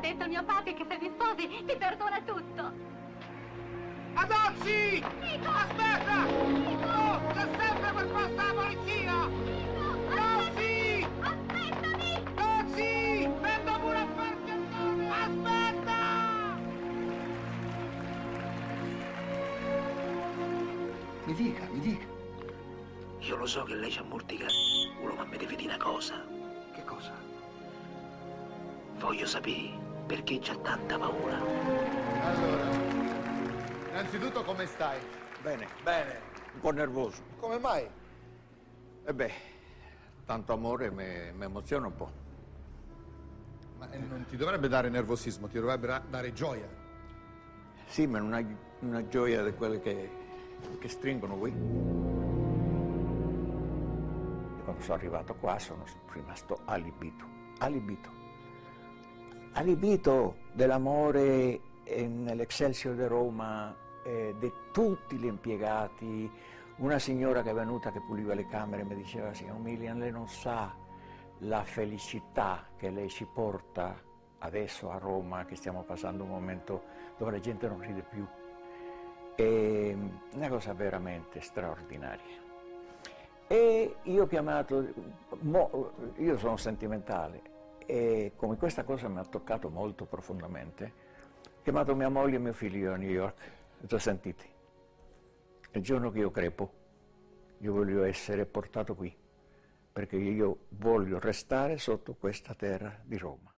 detto il mio padre che se ti sposi ti perdona tutto. Adozzi! Nico! Aspetta! Nico! No, c'è sempre per posta la polizia! Nico! Dozzi! Aspettami! Dozzi! Vengo pure a farti il nome! Aspetta! Mi dica, mi dica. Io lo so che lei c'ha molti cari, ma mi deve dire una cosa. Che cosa? Voglio sapere perché c'ha tanta paura. Allora, innanzitutto come stai? Bene, Bene. un po' nervoso. Come mai? E beh, tanto amore mi emoziona un po'. Ma non ti dovrebbe dare nervosismo, ti dovrebbe dare gioia. Sì, ma non hai una gioia di quelle che stringono qui. E quando sono arrivato qua sono rimasto allibito, allibito dell'amore nell'Excelsior di Roma, di tutti gli impiegati. Una signora che è venuta che puliva le camere mi diceva: signor Milian, lei non sa la felicità che lei ci porta adesso a Roma, che stiamo passando un momento dove la gente non ride più. È una cosa veramente straordinaria. E io ho chiamato, io sono sentimentale, e come questa cosa mi ha toccato molto profondamente, ho chiamato mia moglie e mio figlio a New York e ho detto: sentite, il giorno che io crepo, io voglio essere portato qui, perché io voglio restare sotto questa terra di Roma.